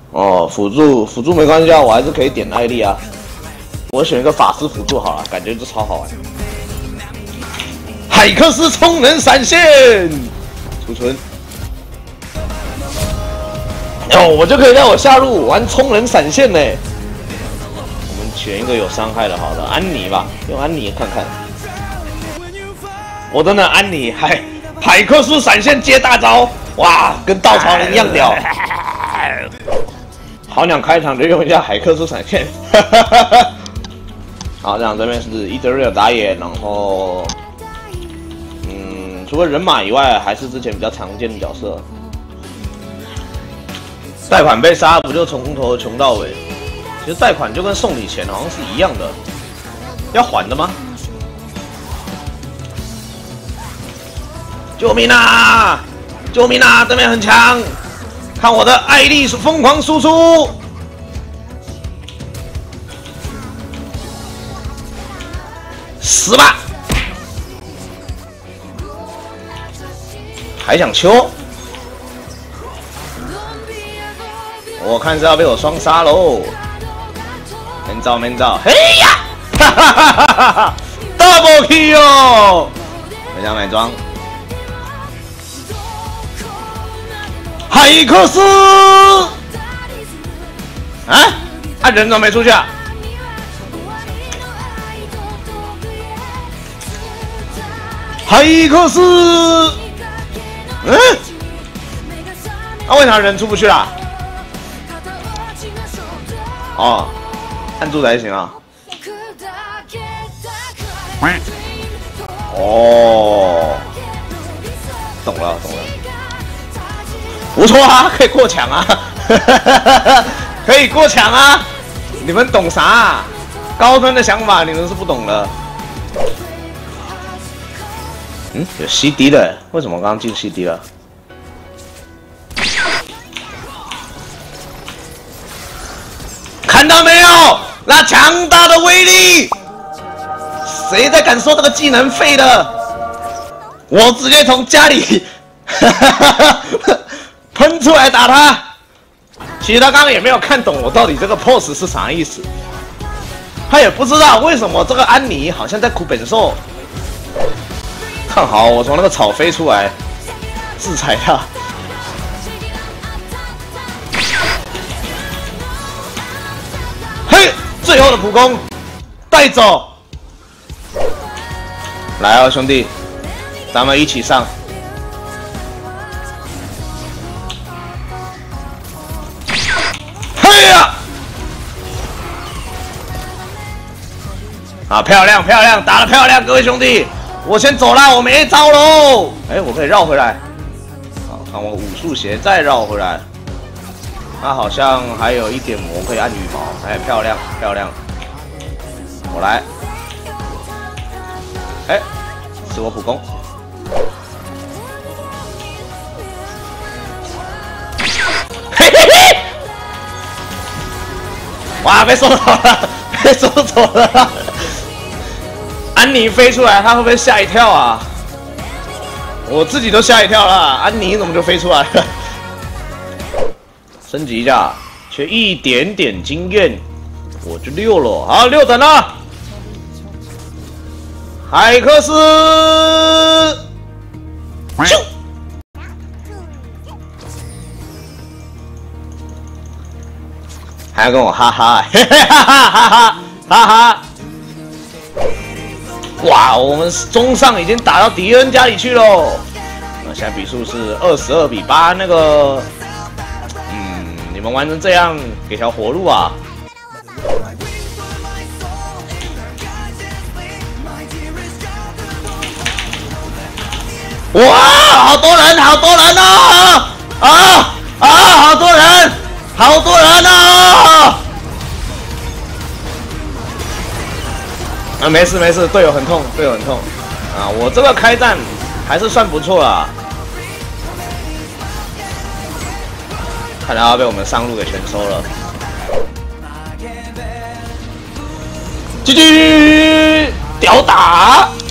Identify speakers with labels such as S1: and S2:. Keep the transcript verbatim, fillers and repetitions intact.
S1: 哦，辅助辅助没关系啊，我还是可以点艾丽啊。我选一个法师辅助好了，感觉就超好玩。海克斯充能闪现，储存。哦，我就可以在我下路玩充能闪现呢。我们选一个有伤害的，好的，安妮吧，用安妮看看。我真的安妮海海克斯闪现接大招，哇，跟稻草人一样屌。好想开场就用一下海克斯闪现。好，这样这边是伊泽瑞尔打野，然后，嗯，除了人马以外，还是之前比较常见的角色。贷款被杀，不就从头穷到尾？其实贷款就跟送礼钱好像是一样的，要还的吗？救命啊！救命啊！对面很强，看我的艾丽疯狂输出。死吧！还想秋？我看是要被我双杀喽！没招没招，嘿呀！哈哈哈哈哈 ！Double kill 哦！回家买装。海克斯！啊？啊人怎么没出去啊？海克斯，嗯，啊，为啥人出不去啦？哦，按住才行啊。哦，懂了懂了，不错啊，可以过墙啊，可以过墙啊。你们懂啥啊？高端的想法你们是不懂的。嗯，有 C D 的，为什么我刚刚进 C D 了？看到没有？那强大的威力，谁在敢说这个技能废的？我直接从家里喷出来打他。其实他刚刚也没有看懂我到底这个 pose 是啥意思，他也不知道为什么这个安妮好像在哭本兽。看好，我从那个草飞出来，制裁他。嘿，最后的普攻，带走。来哦，兄弟，咱们一起上。嘿呀！啊，漂亮漂亮，打得漂亮，各位兄弟。我先走啦，我没招喽。哎，我可以绕回来。好，看我武术鞋再绕回来。他好像还有一点魔可以按羽毛，哎，漂亮漂亮。我来。哎，是我普攻。嘿嘿嘿！哇，被收走了，被收走了。安妮飞出来，他会不会吓一跳啊？我自己都吓一跳了，安妮怎么就飞出来了？升级一下，缺一点点经验，我就六了。好，六等了。海克斯，咻！还要跟我哈哈，嘿嘿哈哈哈哈哈哈！哇，我们中上已经打到敌人家里去喽。那现在比数是二十二比八，那个，嗯，你们玩成这样，给条活路啊！哇，好多人，好多人啊！啊啊，好多人，好多人啊！啊，没事没事，队友很痛，队友很痛啊！我这个开战还是算不错啦，看来要被我们上路给全收了。G G， 屌打！